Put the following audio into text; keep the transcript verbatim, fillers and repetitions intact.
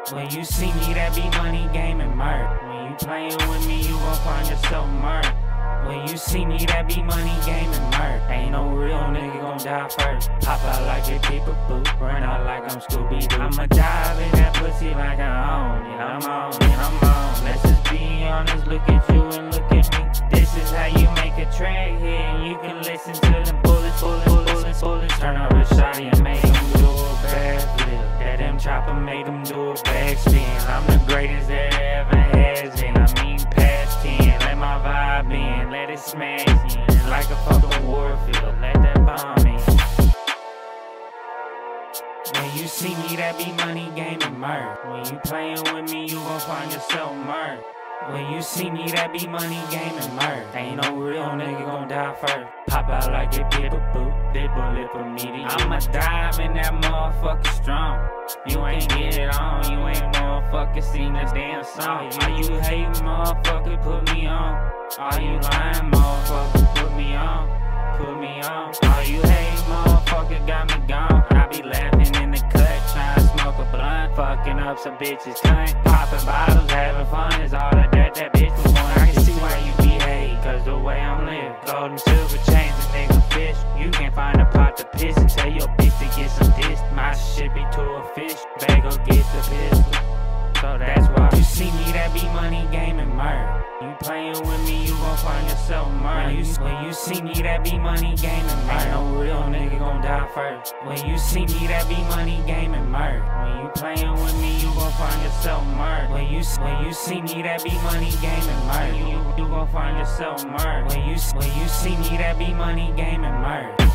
When you see me, that be money, game, and murk. When you playing with me, you gon' find yourself murk. When you see me, that be money, game, and murk. Ain't no real nigga gon' die first. Pop out like a paper boot, run out like I'm Scooby-Doo. I'ma dive in that pussy like I own it. I'm on it, I'm on. Let's just be honest, look at you and look at me. This is how you make a track here, and you can listen to them bullets, bullets, bullets, bullets. Turn up a shotty and make them do a backflip. That them chopper made them do a backspin. I'm the greatest that ever has been. I mean past ten, let my vibe in, let it smash in like a fucking warfield. Let that bomb in. When you see me, that be money, game, and murk. When you playing with me, you gon' find yourself murk. When you see me, that be money, game, and murk. Ain't no real nigga gon' die first. Pop out like a paper boot, they bullet for me to I'ma dive in that motherfucker strong. You ain't get it on, you ain't motherfucker seen the damn song. All you hate motherfucker, put me on. All you lying motherfucker, put me on. Put me on. All you hate motherfucker got me gone. I be laughing in the cut, trying to smoke a blunt. Fucking up some bitches, cunt. Popping bottles, having fun is all that that, that bitch was want. I can see why you behave, cause the way I'm living. Gold and silver chains, a nigga fish. You can't find a pot to piss and tell your bitch to get some dish. My shit be to a fish, bag go get the pistol. So that's why you see me, that be money, game, and murk. You playing with me, you gon' find yourself murk. When you, when you see me, that be money, game, and murk. Ain't no real nigga gon' die first. When you see me, that be money, game, and murk. When you playing with me, you gon' find yourself murk. When you when you see me, that be money, game, and murk. You you gon' find yourself murk. When you when you see me, that be money, game, and murk.